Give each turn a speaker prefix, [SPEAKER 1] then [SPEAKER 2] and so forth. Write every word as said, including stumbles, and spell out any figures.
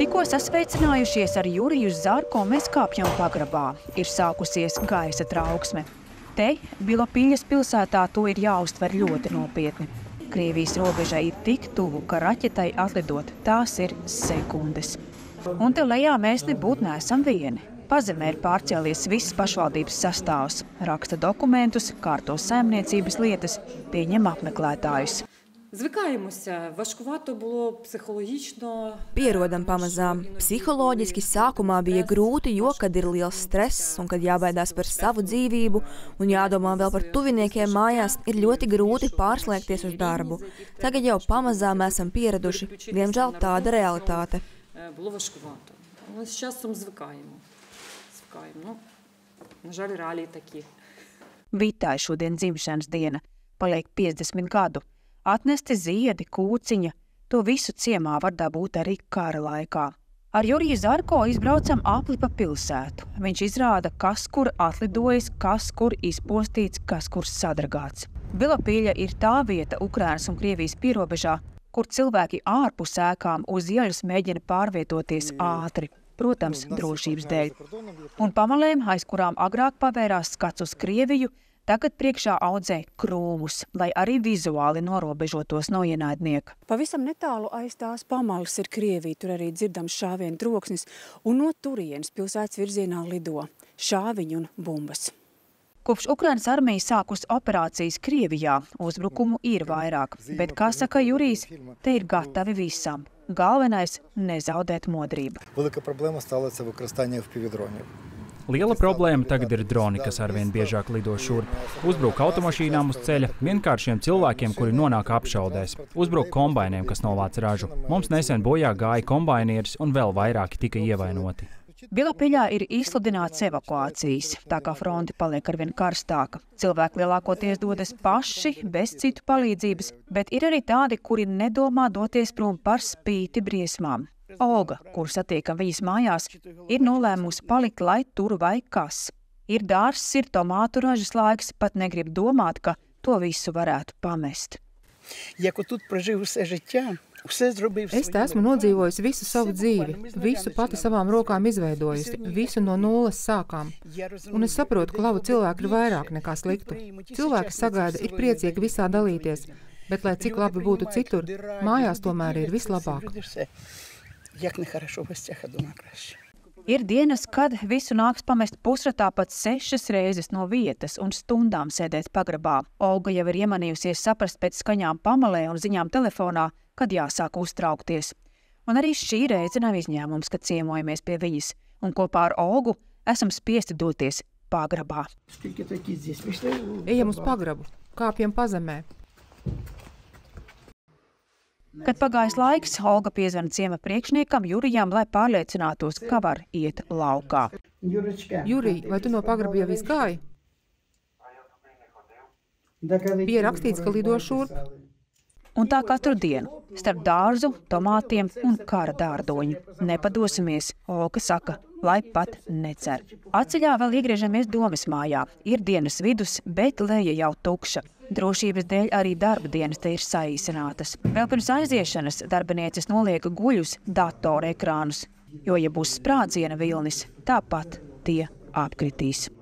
[SPEAKER 1] Tikko sasveicinājušies ar Juriju Zarko, mēs kāpjam pagrabā. Ir sākusies gaisa trauksme. Te, Bilopiļas pilsētā, to ir jāuztver ļoti nopietni. Krievijas robežai ir tik tuvu, ka raķetai atlidot tās ir sekundes. Un te lejā mēs nebūt neesam vieni. Pazemē ir pārcēlies viss pašvaldības sastāvs, raksta dokumentus, kārto saimniecības lietas, pieņem apmeklētājus.
[SPEAKER 2] Звикаємося. Важкувато було психологічно.
[SPEAKER 3] Pierodam pamazām. Psiholoģiski sākumā bija grūti, jo, kad ir liels stress un kad jābaidās par savu dzīvību un jādomā vēl par tuviniekiem mājās, ir ļoti grūti pārslēgties uz darbu. Tagad jau pamazām esam pieraduši. Diemžēl tāda realitāte.
[SPEAKER 2] Було важкувато. Але з часом звикаємо. Звикаємо. Ну, на жаль, реалії такі.
[SPEAKER 1] Vitai šodien dzimšanas diena. Paliek piecdesmit gadu. Atnesti ziedi, kūciņa, to visu ciemā var dabūt arī kara laikā. Ar Juriju Zarko izbraucam apli pa pilsētu. Viņš izrāda, kas kur atlidojis, kas kur izpostīts, kas kur sadragāts. Bilopiļa ir tā vieta Ukrainas un Krievijas pierobežā, kur cilvēki ārpus ēkām uz ieļas mēģina pārvietoties ātri, protams, drošības dēļ. Un pamalēm, aiz kurām agrāk pavērās skats uz Krieviju, tagad priekšā audzē krūmus, lai arī vizuāli norobežotos no ienaidnieka.
[SPEAKER 4] Pavisam netālu aiz tās pamalas ir Krievija, tur arī dzirdams šāvienu troksnis, un no turienes pilsētas virzienā lido šāviņi un bumbas.
[SPEAKER 1] Kopš Ukrainas armija sākus operācijas Krievijā, uzbrukumu ir vairāk, bet, kā saka Jurijs, te ir gatavi visam. Galvenais – nezaudēt modrību.
[SPEAKER 5] Велика проблема стала це використання впівдронів.
[SPEAKER 6] Liela problēma tagad ir droni, kas arvien biežāk lido šurp. Uzbruk automašīnām uz ceļa, vienkāršiem cilvēkiem, kuri nonāk apšaudēs. Uzbruk kombainiem, kas novāc ražu. Mums nesen bojā gāja kombainieris un vēl vairāki tika ievainoti.
[SPEAKER 1] Bilopiļā ir izsludināts evakuācijas, tā kā fronti paliek arvien karstāka. Cilvēki lielākoties dodas paši, bez citu palīdzības, bet ir arī tādi, kuri nedomā doties prom par spīti briesmām. Olga, kur satiekam viņas mājās, ir nolēmusi palikt, lai tur vai kas. Ir dārzs, ir tomātu ražas laiks, pat negrib domāt, ka to visu varētu pamest.
[SPEAKER 7] Es te esmu nodzīvojusi visu savu dzīvi, visu pati savām rokām izveidojusi, visu no nulles sākām. Un es saprotu, ka labu cilvēku ir vairāk nekā sliktu. Cilvēki sagaida, ir priecīgi visā dalīties, bet, lai cik labi būtu citur, mājās tomēr ir vislabāk.
[SPEAKER 1] Ir dienas, kad visu nāks pamest pusratā pat sešas reizes no vietas un stundām sēdēt pagrabā. Olga jau ir iemanījusies saprast pēc skaņām pamalē un ziņām telefonā, kad jāsāk uztraukties. Un arī šī reize nav izņēmums, kad ciemojamies pie viņas, un kopā ar Olgu esam spiesti doties pagrabā.
[SPEAKER 7] Ejam uz pagrabu, kāpjam pazemē.
[SPEAKER 1] Kad pagājis laiks, Olga piezvana ciema priekšniekam Jurijam, lai pārliecinātos, ka var iet laukā.
[SPEAKER 7] Jurij, vai tu no pagraba jau izgāji? Bija rakstīts, ka lido šurp.
[SPEAKER 1] Un tā katru dienu, starp dārzu, tomātiem un kara dārdoņu. Nepadosimies, Olga saka, lai pat necer. Atceļā vēl iegriežamies Domes mājā. Ir dienas vidus, bet leja jau tukša. Drošības dēļ arī darba dienas te ir saīsinātas. Vēl pirms aiziešanas darbinieces nolieka guļus datorekrānus, jo, ja būs sprādziena vilnis, tāpat tie apkritīs.